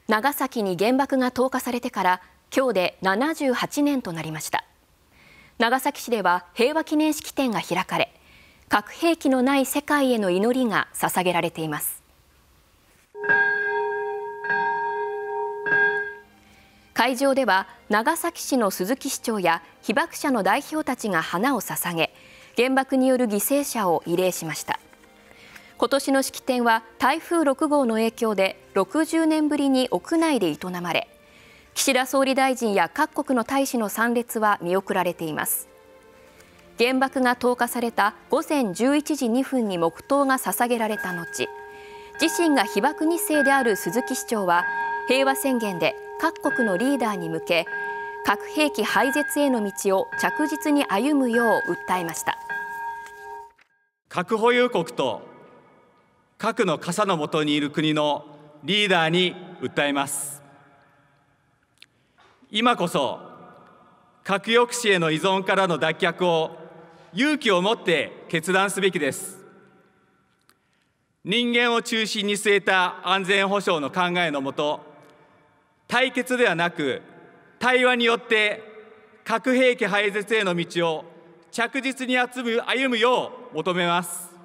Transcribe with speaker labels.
Speaker 1: 長崎に原爆が投下されてから今日で78年となりました。長崎市では平和記念式典が開かれ、核兵器のない世界への祈りが捧げられています。会場では長崎市の鈴木市長や被爆者の代表たちが花を捧げ、原爆による犠牲者を慰霊しました。今年の式典は台風6号の影響で60年ぶりに屋内で営まれ、岸田総理大臣や各国の大使の参列は見送られています。原爆が投下された午前11時2分に黙祷が捧げられた後、自身が被爆2世である鈴木市長は平和宣言で各国のリーダーに向け、核兵器廃絶への道を着実に歩むよう訴えました。
Speaker 2: 核保有国と核の傘の下にいる国のリーダーに訴えます。今こそ核抑止への依存からの脱却を勇気を持って決断すべきです。人間を中心に据えた安全保障の考えのもと、対決ではなく対話によって核兵器廃絶への道を着実に歩むよう求めます。